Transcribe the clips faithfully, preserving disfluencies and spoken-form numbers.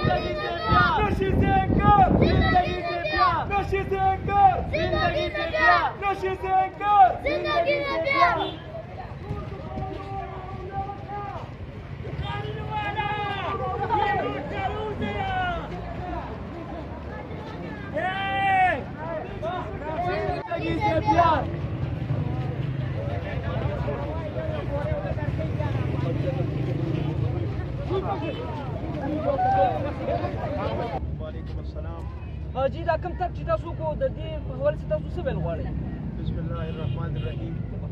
जिंदगी से प्यार, नशे से इनकार, जिंदगी से प्यार, नशे से इनकार, जिंदगी से प्यार, नशे से इनकार, जिंदगी से प्यार। जिंदगी से प्यार। वालेकुम अस्सलाम जी دا کوم تک چې تاسو کو د دې په حواله څه تاسو څه ویل غواړئ؟ بسم الله الرحمن الرحیم.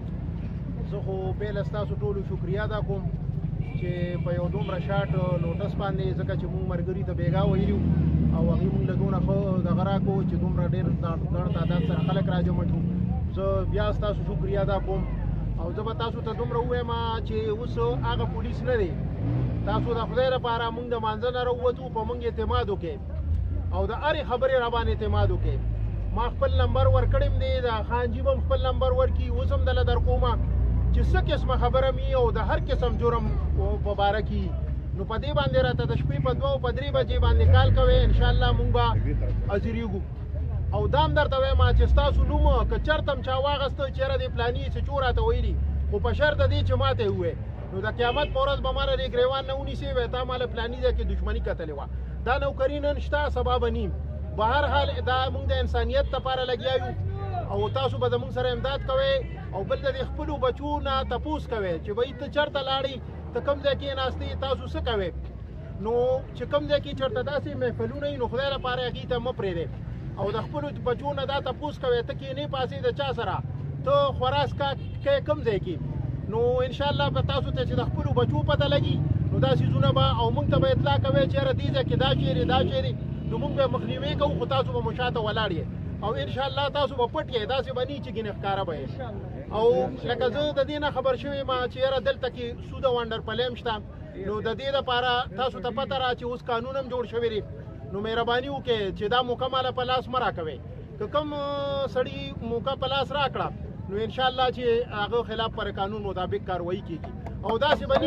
زه خو بیله ستاسو ټولو شکریا ادا کوم چې په یو دومره شاټ نوټس باندې ځکه چې موږ ملګري ته بیګا ویلو او هغوی موږ له دونه ښه دغه راکړو چې دومره ډېر ګڼ تعداد سره خلک راجمع شو. زه بیا ستاسو شکریا ادا کوم او زه به تاسو ته دومره ووایم چې اوس هغه پولیس نه دی. تاسو د خدای لپاره موږ د مانځه نه راووتو، په موږ اعتماد وکړئ او د هرې خبرې را باندې اعتماد وکړئ. ما خپل نمبر ورکړی دی، د خانجي به خپل نمبر ورکړي، اوس هم دله در کومه چې څه قسمه خبره مې او د هر قسم جرم په باره کې نو په دې باندې راته د شپې په دوه او په درې بجې باندې کال کوئ، انشاءالله موږ به حاضرېږو. او دا هم درته وایم چې ستاسو نوم که چېرته هم چا واخیسته چېرې دې فلاني څه چو راته ویلي، خو په شرط دې چې ما ته یې ووایې نو د قیامت په ورځ به ما له دې ګریوان نه ونیسې وایې تا ما له فلاني ځای کې دښمني کتلې وه. دا نوکري نن شته، سبا به نیم. به هر حال دا موږ د انسانیت لپاره لګیا یو او تاسو به زموږ سره امداد کوئ او بل د دې خپلو بچو نه تپوس کوئ چې بهی ته چېرته لاړې، ته کوم ځای کې ناستې، تاسو څه کوئ. نو چې کوم ځای کې چېرته داسې محفلونه وي نو خدای لپاره هغې ته مه پرېږدئ او د خپلو بچو نه دا تپوس کوئ ته کښېنې پاسې د چا سره، ته خوراک کوې کوم ځای کې. نو انشاءالله به تاسو ته چې د خپلو بچو پته لګي نو دا څیزونه به او موږ ته به اطلاع کوئ چې یاره دې ځای کې دا چیرې دا چیرې نو موږ به مخنیوی کوو، خو تاسو به مو شاته ولاړ یې او انشاءالله تاسو به پټ یې، داسې به نه چې ګینې ښکاره به یې. او لکه زه د دې نه خبر شوی یم چې یاره دلته کې سود او انډر پلیم شته، نو د دې دپاره تاسو ته پته را چې اوس قانون هم جوړ شوی دی. نو مهرباني وکړئ چې دا موقع ماله په لاس مه راکوئ. که کوم سړي موقع په لاس راکړه نو انشاءالله چې هغه خلاف پر قانون مطابق کاروایی کیږي او داسې به نه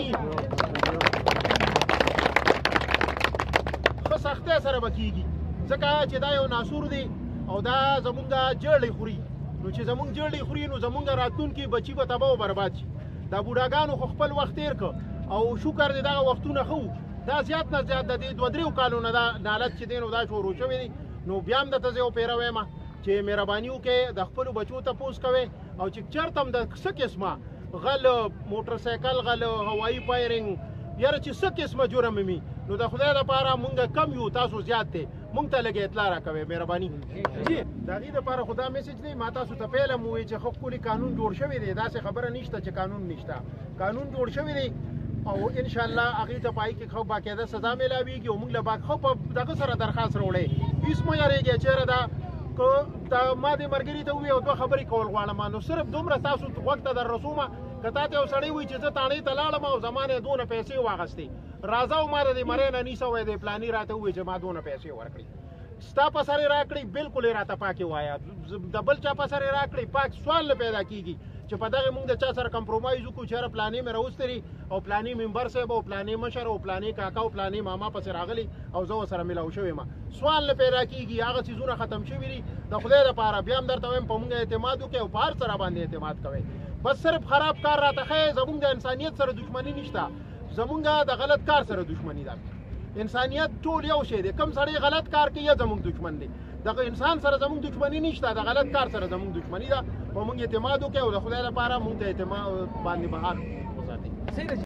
ښه سختۍ سره به کیږي، ځکه چې دا یو ناسور دی او دا زمونږ جړې خوري. نو چې زمونږ جړې خوري نو زمونږ راتلونکي بچي به تباه و برباد شي. دا بوډاګانو خو خپل وخت تېر کړ او شکر دی دغه وختونه ښه وو. دا زیات نه زیات د دې دوه دریو کالو نه دا نالت چې دی نو دا شروع شوی دی. نو بیا هم درته زه یو پیره وایم چې مهرباني وکړئ د خپلو بچو تپوس کوئ او چې چېرته هم د څه قسمه غل، موټر سایکل غل، هوایي فایرنګ، یاره چې څه قسمه جرم وي نو د خدای لپاره مونږ کم یو، تاسو زیات دی، مونږ ته لږ اطلاع راکوئ مهرباني. جی د هغې دپاره خو دا میسج دی ما تاسو ته پیل هم ووایي چې ښه ښکلي قانون جوړ شوی دی، داسې خبره نشته چې قانون نشته، قانون جوړ شوی دی او انشاءالله هغې ته په هغې کې ښه باقاعده سزا میلاویږي او موږ له باک ښه په دغه سره درخواست راوړئ. هېڅ مه یارېږئ چېرې دا که ما دې ملګري ته ووایي او دوه خبرې کول غواړم نو صرف دومره تاسو غوږ ته در رسومه که تا ته یو سړی وایي چې زه تاڼۍ ته لاړم او زما نه یې دونه پیسې واخیستې، راځه او ما د دې مرۍ نه نیسه وایي دی فلاني راته ووایي چې ما دونه پیسې ورکړي، ستا په سر یې راکړئ بلکل یې راته پاکې وایه، د بل چا په سر یې راکړئ پاک سوال نه پیدا کېږي چې په دغې موږ د چا سره کمپرومایز وکړو چې یاره پلانې مې راوستري او پلانې ممبر صاحب او پلانې مشر او پلانې کاکا او پلانې ماما پسې راغلي او زه ورسره میلاو شوی یم، سوال نه پیدا کېږي، هغه څیزونه ختم شوي دي. د خدای دپاره بیا هم درته وایم په موږ اعتماد وکړئ او په هر سره باندې اعتماد کوئ. بس صرف خراب کار راته ښیئ، زموږ د انسانیت سره دښمني نشته، زموږ د غلط کار سره دښمني ده. انسانیت ټول یو شی دی، کوم سړی غلط کار کوي یا زموږ دښمن دی، دغه انسان سره زموږ دښمني نشته، د غلط کار سره زموږ دښمني ده. په موږ اعتماد وکړئ او د خدای لپاره موږ ته اعتماد باندې بهار وساتئ.